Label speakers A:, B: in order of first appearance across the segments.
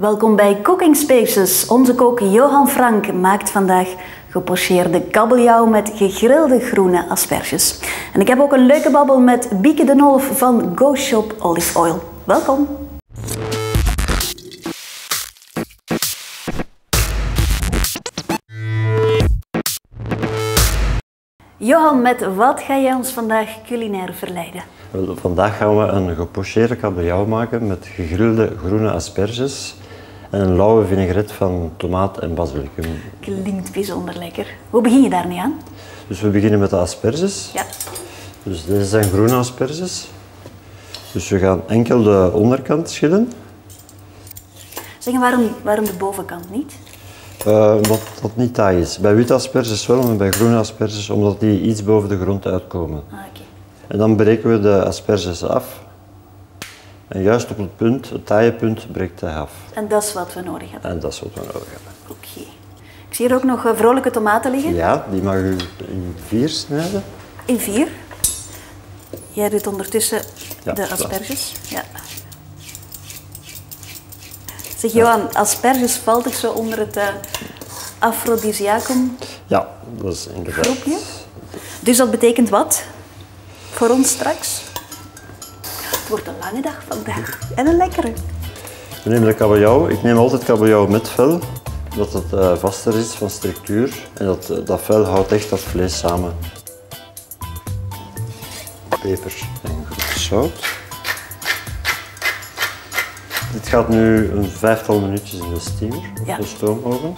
A: Welkom bij Cooking Spaces. Onze kok Johan Frank maakt vandaag gepocheerde kabeljauw met gegrilde groene asperges. En ik heb ook een leuke babbel met Bieke de Nolf van Go Shop Olive Oil. Welkom. Johan, met wat ga jij ons vandaag culinair verleiden?
B: Vandaag gaan we een gepocheerde kabeljauw maken met gegrilde groene asperges en een lauwe vinaigrette van tomaat en basilicum.
A: Klinkt bijzonder lekker. Hoe begin je daar nu aan?
B: Dus we beginnen met de asperges.
A: Ja.
B: Dus deze zijn groene asperges. Dus we gaan enkel de onderkant schillen.
A: Zeg, waarom de bovenkant niet?
B: Omdat dat niet taai is. Bij witte asperges wel, maar bij groene asperges omdat die iets boven de grond uitkomen.
A: Ah, okay.
B: En dan breken we de asperges af. En juist op het punt, het taaie punt, breekt hij af.
A: En dat is wat we nodig hebben?
B: En dat is wat we nodig hebben.
A: Oké. Ik zie hier ook nog vrolijke tomaten liggen.
B: Ja, die mag u in 4 snijden.
A: In 4. Jij doet ondertussen de asperges. Ja. Zeg Johan, asperges valt toch zo onder het aphrodisiacum?
B: Ja, dat is inderdaad.
A: Groepje. Dus dat betekent wat voor ons straks? Het wordt een lange dag vandaag en een lekkere.
B: We nemen de kabeljauw. Ik neem altijd kabeljauw met vel, omdat het vaster is van structuur en dat vel houdt echt dat vlees samen. Peper en grof zout. Dit gaat nu een 5-tal minuutjes in de steamer, op de stoomoven.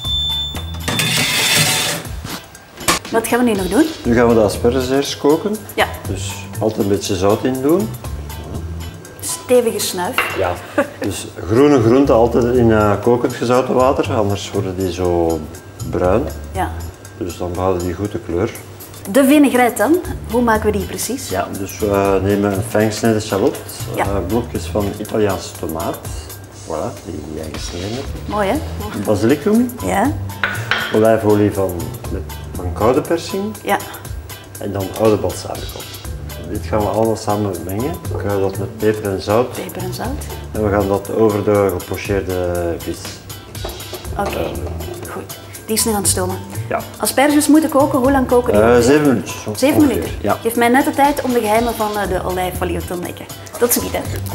A: Wat gaan we nu nog doen?
B: Nu gaan we de asperges eerst koken.
A: Ja.
B: Dus altijd een beetje zout in doen.
A: Stevige snuif.
B: Ja. Dus groene groenten altijd in kokend gezouten water, anders worden die zo bruin.
A: Ja.
B: Dus dan behouden die goed de kleur.
A: De vinaigrette dan, hoe maken we die precies?
B: Ja, dus we nemen een fijn gesneden shallot, blokjes van Italiaanse tomaat, voilà, die jij gesneden hebt.
A: Mooi hè?
B: Basilicum,
A: Ja.
B: olijfolie van koude persing en dan oude balsamico. Dit gaan we allemaal samen mengen. We kruiden dat met peper en zout.
A: Peper en zout.
B: En we gaan dat over de gepocheerde vis.
A: Oké, goed. Die is nu aan het stomen.
B: Ja.
A: Asperges moeten koken, hoe lang koken die?
B: 7 minuten.
A: 7 minuten?
B: Ja.
A: Geef mij net de tijd om de geheimen van de olijfolie te ontdekken. Tot ziens.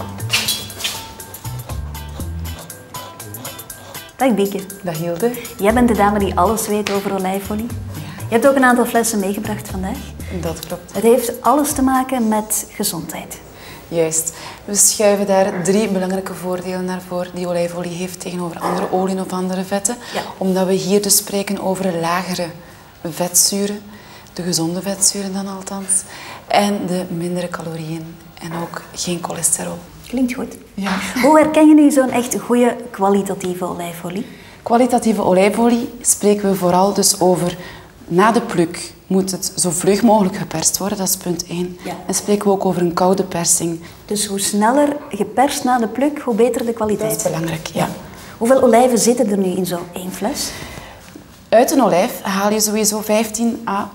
A: Dag Bieke.
C: Dag Hilde.
A: Jij bent de dame die alles weet over olijfolie. Ja. Je hebt ook een aantal flessen meegebracht vandaag.
C: Dat klopt.
A: Het heeft alles te maken met gezondheid.
C: Juist. We schuiven daar 3 belangrijke voordelen naar voren die olijfolie heeft tegenover andere oliën of andere vetten. Ja. Omdat we hier dus spreken over lagere vetzuren, de gezonde vetzuren dan althans, en de mindere calorieën en ook geen cholesterol.
A: Klinkt goed.
C: Ja.
A: Hoe herken je nu zo'n echt goede kwalitatieve olijfolie?
C: Kwalitatieve olijfolie spreken we vooral dus over na de pluk moet het zo vlug mogelijk geperst worden, dat is punt 1. Ja. En spreken we ook over een koude persing.
A: Dus hoe sneller geperst na de pluk, hoe beter de kwaliteit?
C: Dat is belangrijk, ja.
A: Hoeveel olijven zitten er nu in zo'n 1 fles?
C: Uit een olijf haal je sowieso 15 à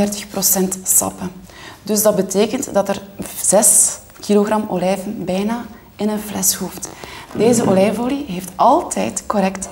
C: 35% sappen. Dus dat betekent dat er 6 kilogram olijven bijna in een fles hoeft. Deze olijfolie heeft altijd correct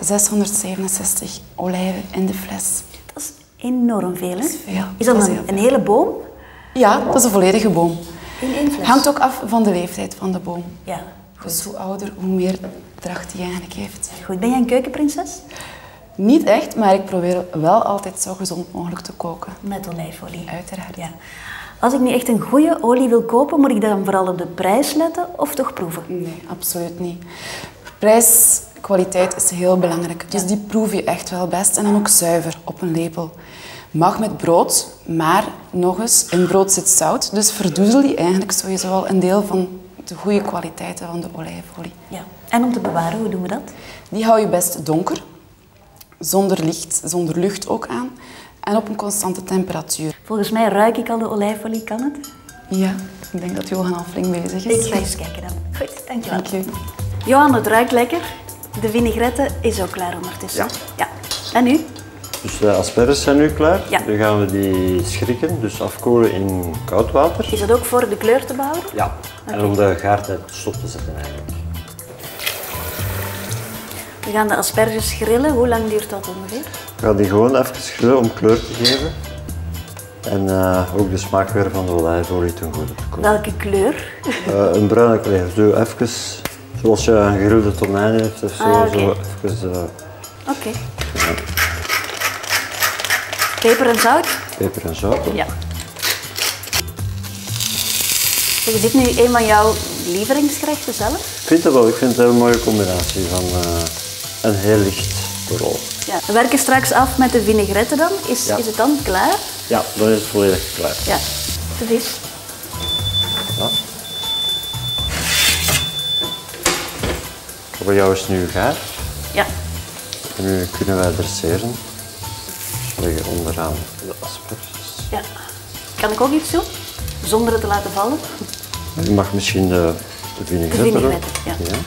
C: 667 olijven in de fles.
A: Dat is enorm veel, hè?
C: Dat is veel.
A: Is dat een hele boom?
C: Ja, dat is een volledige boom.
A: In 1 fles?
C: Hangt ook af van de leeftijd van de boom.
A: Ja.
C: Dus hoe ouder, hoe meer dracht die eigenlijk heeft.
A: Goed. Ben jij een keukenprinses?
C: Niet echt, maar ik probeer wel altijd zo gezond mogelijk te koken.
A: Met olijfolie?
C: Uiteraard.
A: Ja. Als ik nu echt een goede olie wil kopen, moet ik dan vooral op de prijs letten of toch proeven?
C: Nee, absoluut niet. Prijs, kwaliteit is heel belangrijk. Dus die proef je echt wel best. En dan ook zuiver op een lepel. Mag met brood, maar nog eens, in brood zit zout. Dus verdoezel je eigenlijk sowieso wel een deel van de goede kwaliteiten van de olijfolie.
A: Ja. En om te bewaren, hoe doen we dat?
C: Die hou je best donker, zonder licht, zonder lucht ook aan. En op een constante temperatuur.
A: Volgens mij ruik ik al de olijfolie, kan het?
C: Ja, ik denk dat Johan al flink bezig is.
A: Ik ga eens kijken dan. Goed, dankjewel.
C: Dank je.
A: Johan, het ruikt lekker. De vinaigrette is ook klaar ondertussen. Ja. En nu?
B: Dus de asperges zijn nu klaar.
A: Ja.
B: Nu gaan we die schrikken, dus afkoelen in koud water.
A: Is dat ook voor de kleur te behouden?
B: Ja, en om de gaartijd stop te zetten eigenlijk.
A: We gaan de asperges grillen. Hoe lang duurt dat ongeveer?
B: We gaan die gewoon even grillen om kleur te geven. En ook de smaak weer van de olijfolie ten goede te komen.
A: Welke kleur?
B: Een bruine kleur. Zo even zoals je een gerilde tonijn heeft of zo.
A: Okay. Oké.
B: Ja.
A: Peper en zout?
B: Peper en zout.
A: Ja. Is dit nu een van jouw lievelingsgerechten zelf?
B: Ik vind het wel. Ik vind het een hele mooie combinatie van een heel licht rol.
A: Ja. We werken straks af met de vinaigrette dan. Is het dan klaar?
B: Ja, dan is het volledig klaar.
A: Ja, de vis.
B: Ja. Kabeljauw is nu gaar.
A: Ja.
B: En nu kunnen wij dresseren. Dus we leggen onderaan de asperges.
A: Ja. Kan ik ook iets doen? Zonder het te laten vallen?
B: Je mag misschien de vinaigrette erop.
A: Ja.
B: Ja.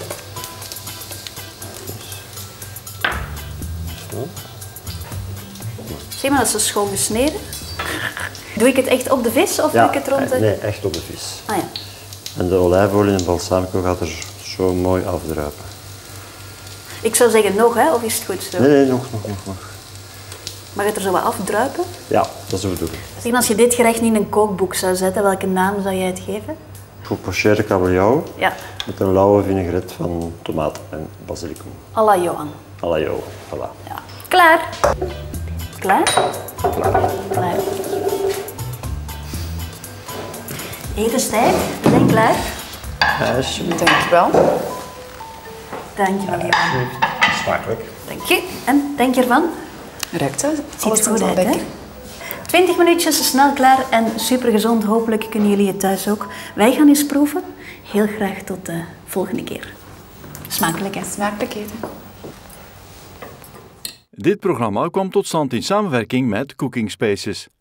B: Zo.
A: Zeg maar, dat is schoon gesneden. Doe ik het echt op de vis of doe ik het rond de...
B: Nee, echt op de vis.
A: Ah ja.
B: En de olijfolie en balsamico gaat er zo mooi afdruipen.
A: Ik zou zeggen nog, hè? Of is het goed zo?
B: Nee, nog.
A: Mag het er zo wat afdruipen?
B: Ja, dat is de bedoeling.
A: Zeg, als je dit gerecht niet in een kookboek zou zetten, welke naam zou jij het geven?
B: Gepocheerde kabeljauw
A: Ja.
B: met een lauwe vinaigrette van tomaten en basilicum.
A: À la Johan.
B: À la Johan, voilà.
A: Ja. Klaar? Klaar? Klaar. Etenstijd. Ben je klaar?
C: Dankjewel.
A: Dankjewel, Johan.
B: Smakelijk.
A: Dank je. En, denk je ervan?
C: Ruikt dat?
A: Ziet er goed uit, hè? 20 minuutjes, snel klaar en super gezond. Hopelijk kunnen jullie het thuis ook. Wij gaan eens proeven. Heel graag tot de volgende keer. Smakelijk, hè?
C: Smakelijk eten.
D: Dit programma kwam tot stand in samenwerking met Cooking Spaces.